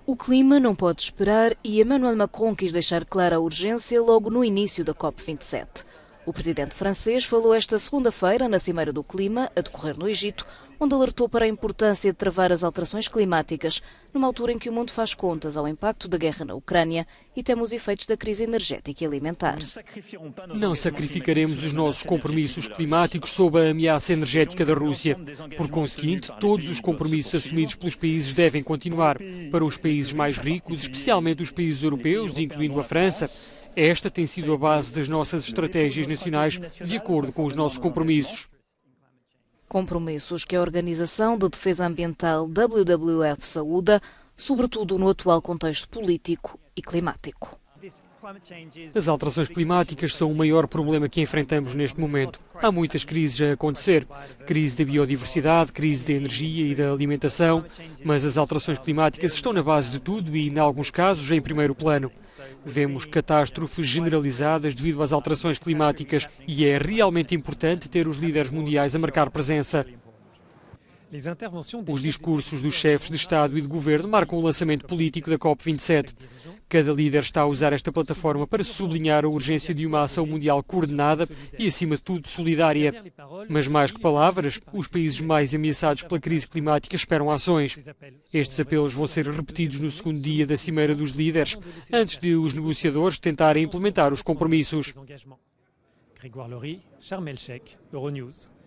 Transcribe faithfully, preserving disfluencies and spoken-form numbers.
O clima não pode esperar e Emmanuel Macron quis deixar clara a urgência logo no início da COP vinte e sete. O presidente francês falou esta segunda-feira na Cimeira do Clima, a decorrer no Egito, onde alertou para a importância de travar as alterações climáticas, numa altura em que o mundo faz contas ao impacto da guerra na Ucrânia e teme os efeitos da crise energética e alimentar. Não sacrificaremos os nossos compromissos climáticos sob a ameaça energética da Rússia. Por conseguinte, todos os compromissos assumidos pelos países devem continuar. Para os países mais ricos, especialmente os países europeus, incluindo a França, esta tem sido a base das nossas estratégias nacionais de acordo com os nossos compromissos. Compromissos que a Organização de Defesa Ambiental W W F saúda, sobretudo no atual contexto político e climático. As alterações climáticas são o maior problema que enfrentamos neste momento. Há muitas crises a acontecer. Crise da biodiversidade, crise da energia e da alimentação. Mas as alterações climáticas estão na base de tudo e, em alguns casos, em primeiro plano. Vemos catástrofes generalizadas devido às alterações climáticas e é realmente importante ter os líderes mundiais a marcar presença. Os discursos dos chefes de Estado e de Governo marcam o lançamento político da COP vinte e sete. Cada líder está a usar esta plataforma para sublinhar a urgência de uma ação mundial coordenada e, acima de tudo, solidária. Mas mais que palavras, os países mais ameaçados pela crise climática esperam ações. Estes apelos vão ser repetidos no segundo dia da Cimeira dos Líderes, antes de os negociadores tentarem implementar os compromissos. Grégoire Lory, Sharm el-Sheikh, Euronews.